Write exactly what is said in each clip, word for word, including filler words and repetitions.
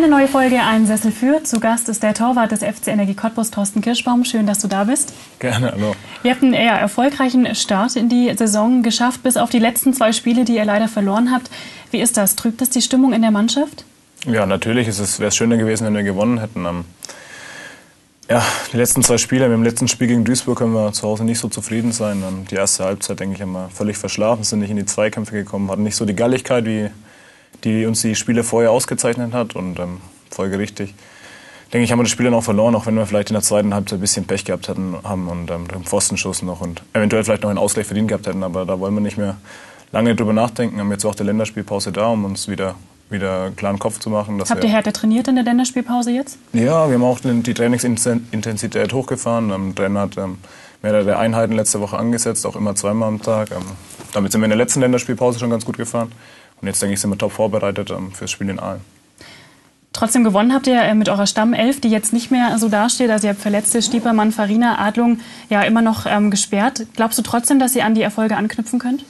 Eine neue Folge Ein Sessel für. Zu Gast ist der Torwart des F C Energie Cottbus, Thorsten Kirschbaum. Schön, dass du da bist. Gerne, hallo. Ihr habt einen eher erfolgreichen Start in die Saison geschafft, bis auf die letzten zwei Spiele, die ihr leider verloren habt. Wie ist das? Trübt das die Stimmung in der Mannschaft? Ja, natürlich wäre es schöner gewesen, wenn wir gewonnen hätten. Ähm, ja, die letzten zwei Spiele, mit dem letzten Spiel gegen Duisburg können wir zu Hause nicht so zufrieden sein. Ähm, die erste Halbzeit, denke ich, haben wir völlig verschlafen, sind nicht in die Zweikämpfe gekommen, hatten nicht so die Galligkeit, wie die uns die Spiele vorher ausgezeichnet hat. Und ähm, folgerichtig, denke ich, haben wir das Spiel dann auch verloren, auch wenn wir vielleicht in der zweiten Halbzeit ein bisschen Pech gehabt hatten, haben und ähm, den Pfostenschuss noch und eventuell vielleicht noch einen Ausgleich verdient gehabt hätten. Aber da wollen wir nicht mehr lange drüber nachdenken. Wir haben jetzt auch die Länderspielpause da, um uns wieder wieder einen klaren Kopf zu machen. Dass Habt ihr härter trainiert in der Länderspielpause jetzt? Ja, wir haben auch die Trainingsintensität hochgefahren. Der Trainer hat ähm, mehrere Einheiten letzte Woche angesetzt, auch immer zweimal am Tag. Ähm, damit sind wir in der letzten Länderspielpause schon ganz gut gefahren. Und jetzt, denke ich, sind wir top vorbereitet ähm, fürs Spiel in Aalen. Trotzdem gewonnen habt ihr mit eurer Stammelf, die jetzt nicht mehr so dasteht. Also ihr habt Verletzte, Stiepermann, Farina, Adlung ja immer noch ähm, gesperrt. Glaubst du trotzdem, dass ihr an die Erfolge anknüpfen könnt?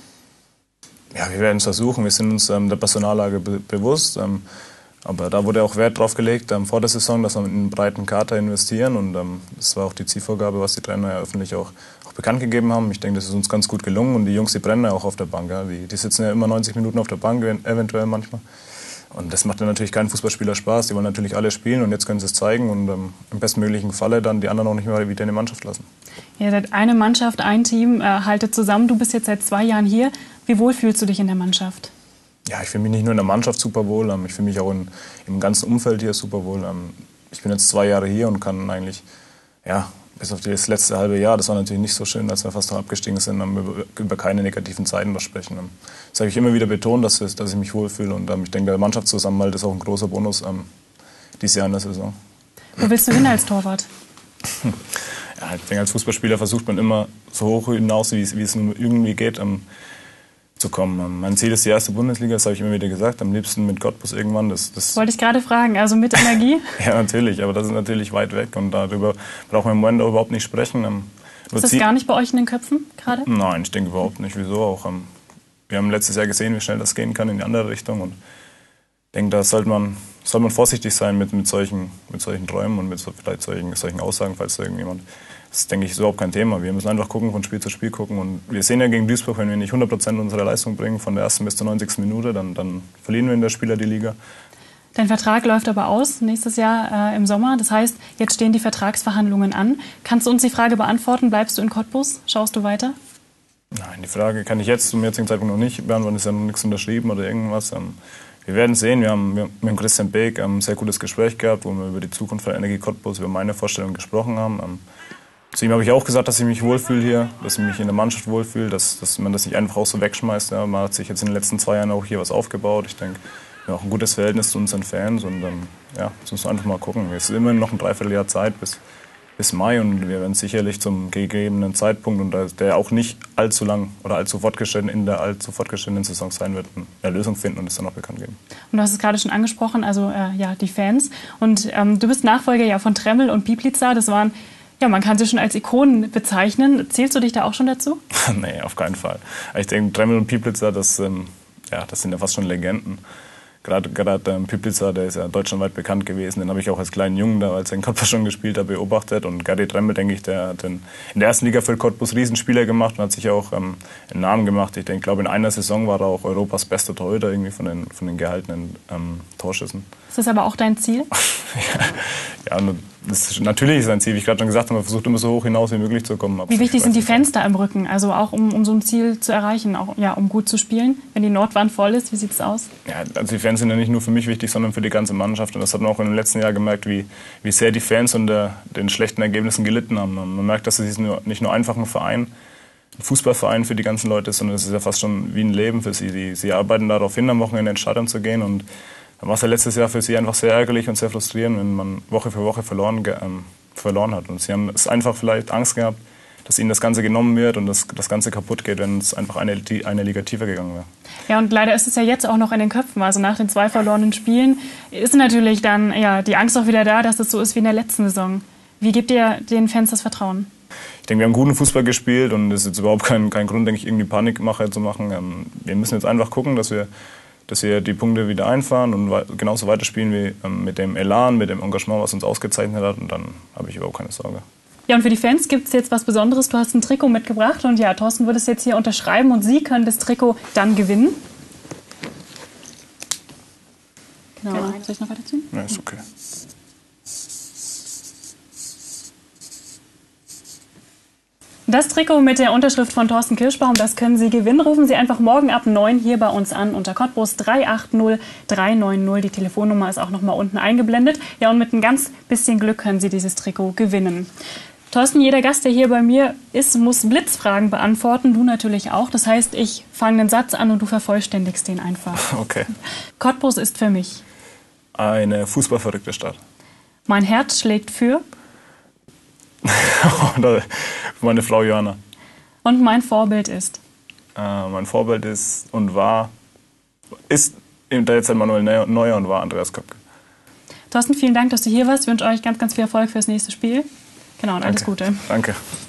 Ja, wir werden es versuchen. Wir sind uns ähm, der Personallage be bewusst. Ähm, aber da wurde auch Wert drauf gelegt ähm, vor der Saison, dass wir mit einem breiten Kader investieren. Und ähm, das war auch die Zielvorgabe, was die Trainer ja öffentlich auch, auch bekannt gegeben haben. Ich denke, das ist uns ganz gut gelungen. Und die Jungs, die brennen ja auch auf der Bank. Ja. Die, die sitzen ja immer neunzig Minuten auf der Bank, eventuell manchmal. Und das macht dann natürlich keinen Fußballspieler Spaß. Die wollen natürlich alle spielen und jetzt können sie es zeigen und ähm, im bestmöglichen Falle dann die anderen auch nicht mehr wieder in die Mannschaft lassen. Ihr seid eine Mannschaft, ein Team, äh, haltet zusammen. Du bist jetzt seit zwei Jahren hier. Wie wohl fühlst du dich in der Mannschaft? Ja, ich fühle mich nicht nur in der Mannschaft super wohl, ähm, ich fühle mich auch in, im ganzen Umfeld hier super wohl. Ähm, ich bin jetzt zwei Jahre hier und kann eigentlich, ja, bis auf das letzte halbe Jahr, das war natürlich nicht so schön, als wir fast noch abgestiegen sind, um über, über keine negativen Zeiten sprechen. Ähm, das habe ich immer wieder betont, dass, dass ich mich wohlfühle und ähm, ich denke, der Mannschaftszusammenhalt ist auch ein großer Bonus ähm, dieses Jahr in der Saison. Wo willst du hin als Torwart? Ja, ich denke, als Fußballspieler versucht man immer so hoch hinaus, wie es, wie es nur irgendwie geht, ähm, zu kommen. Mein Ziel ist die erste Bundesliga, das habe ich immer wieder gesagt, am liebsten mit Cottbus irgendwann. Das, das wollte ich gerade fragen, also mit Energie? Ja, natürlich, aber das ist natürlich weit weg und darüber brauchen wir im Moment auch überhaupt nicht sprechen. Ähm, ist das gar nicht bei euch in den Köpfen gerade? Nein, ich denke überhaupt nicht. Wieso auch? Ähm, wir haben letztes Jahr gesehen, wie schnell das gehen kann in die andere Richtung und ich denke, da sollte man, sollte man vorsichtig sein mit, mit, solchen, mit solchen Träumen und mit so, vielleicht solchen, solchen Aussagen, falls da irgendjemand... Das ist, denke ich, überhaupt kein Thema. Wir müssen einfach gucken, von Spiel zu Spiel gucken. Und wir sehen ja gegen Duisburg, wenn wir nicht hundert Prozent unserer Leistung bringen, von der ersten bis zur neunzigsten Minute, dann, dann verlieren wir in der Spieler die Liga. Dein Vertrag läuft aber aus nächstes Jahr äh, im Sommer. Das heißt, jetzt stehen die Vertragsverhandlungen an. Kannst du uns die Frage beantworten, bleibst du in Cottbus? Schaust du weiter? Nein, die Frage kann ich jetzt zum jetzigen Zeitpunkt noch nicht beantworten. Es ist ja noch nichts unterschrieben oder irgendwas. Ähm, wir werden sehen. Wir haben, wir haben mit Christian Beek ein sehr gutes Gespräch gehabt, wo wir über die Zukunft von Energie Cottbus, über meine Vorstellungen gesprochen haben. Ähm, Zu ihm habe ich auch gesagt, dass ich mich wohlfühle hier, dass ich mich in der Mannschaft wohlfühle, dass, dass man das nicht einfach auch so wegschmeißt. Ja. Man hat sich jetzt in den letzten zwei Jahren auch hier was aufgebaut. Ich denke, wir haben auch ein gutes Verhältnis zu unseren Fans und ähm, ja, jetzt müssen wir einfach mal gucken. Es ist immerhin noch ein Dreivierteljahr Zeit bis, bis Mai und wir werden sicherlich zum gegebenen Zeitpunkt, und der auch nicht allzu lang oder allzu fortgeschritten in der allzu fortgeschrittenen Saison sein wird, eine Lösung finden und es dann auch bekannt geben. Und du hast es gerade schon angesprochen, also äh, ja, die Fans. Und ähm, du bist Nachfolger ja von Tremmel und Piplica. Das waren... Ja, man kann sie schon als Ikonen bezeichnen. Zählst du dich da auch schon dazu? Nee, auf keinen Fall. Ich denke, Tremmel und Piplica, das, ähm, ja, das sind ja fast schon Legenden. Gerade, gerade ähm, Piplica, der ist ja deutschlandweit bekannt gewesen. Den habe ich auch als kleinen Jungen, da, als er in Cottbus schon gespielt hat, beobachtet. Und Gary Tremmel, denke ich, der hat in der ersten Liga für Cottbus Riesenspieler gemacht und hat sich auch ähm, einen Namen gemacht. Ich denke, glaube in einer Saison war er auch Europas bester Torhüter irgendwie von den, von den gehaltenen ähm, Torschüssen. Ist das aber auch dein Ziel? ja, ja, das ist, natürlich ist ein Ziel. Wie ich gerade schon gesagt habe, man versucht immer so hoch hinaus wie möglich zu kommen. Wie wichtig sind die Fans da im Rücken? Also auch um, um so ein Ziel zu erreichen, auch ja, um gut zu spielen, wenn die Nordwand voll ist, wie sieht es aus? Ja, also die Fans sind ja nicht nur für mich wichtig, sondern für die ganze Mannschaft. Und das hat man auch in den letzten Jahren gemerkt, wie, wie sehr die Fans unter den schlechten Ergebnissen gelitten haben. Man merkt, dass es nicht nur einfach ein Verein, ein Fußballverein für die ganzen Leute ist, sondern es ist ja fast schon wie ein Leben für sie. Die, sie arbeiten darauf hin, am Wochenende in den Stadion zu gehen. Und da war es ja letztes Jahr für sie einfach sehr ärgerlich und sehr frustrierend, wenn man Woche für Woche verloren, ähm, verloren hat. Und sie haben es einfach vielleicht Angst gehabt, dass ihnen das Ganze genommen wird und das, das Ganze kaputt geht, wenn es einfach eine, eine Liga tiefer gegangen wäre. Ja, und leider ist es ja jetzt auch noch in den Köpfen. Also nach den zwei verlorenen Spielen ist natürlich dann ja, die Angst auch wieder da, dass es so ist wie in der letzten Saison. Wie gebt ihr den Fans das Vertrauen? Ich denke, wir haben guten Fußball gespielt und es ist jetzt überhaupt kein, kein Grund, denke ich, irgendwie Panikmache zu machen. Wir müssen jetzt einfach gucken, dass wir dass wir die Punkte wieder einfahren und wei genauso weiterspielen wie ähm, mit dem Elan, mit dem Engagement, was uns ausgezeichnet hat. Und dann habe ich überhaupt keine Sorge. Ja, und für die Fans gibt es jetzt was Besonderes. Du hast ein Trikot mitgebracht und ja, Thorsten würde es jetzt hier unterschreiben und Sie können das Trikot dann gewinnen. Genau. Soll ich noch weiterziehen? Ja, ist okay. Das Trikot mit der Unterschrift von Thorsten Kirschbaum, das können Sie gewinnen. Rufen Sie einfach morgen ab neun hier bei uns an unter Cottbus drei acht null drei neun null. Die Telefonnummer ist auch noch mal unten eingeblendet. Ja, und mit ein ganz bisschen Glück können Sie dieses Trikot gewinnen. Thorsten, jeder Gast, der hier bei mir ist, muss Blitzfragen beantworten. Du natürlich auch. Das heißt, ich fange einen Satz an und du vervollständigst den einfach. Okay. Cottbus ist für mich eine fußballverrückte Stadt. Mein Herz schlägt für meine Frau Johanna. Und mein Vorbild ist? Äh, mein Vorbild ist und war, ist in der Zeit Manuel Neuer und war Andreas Köpke. Thorsten, vielen Dank, dass du hier warst. Ich wünsche euch ganz, ganz viel Erfolg fürs nächste Spiel. Genau, und alles Danke. Gute. Danke.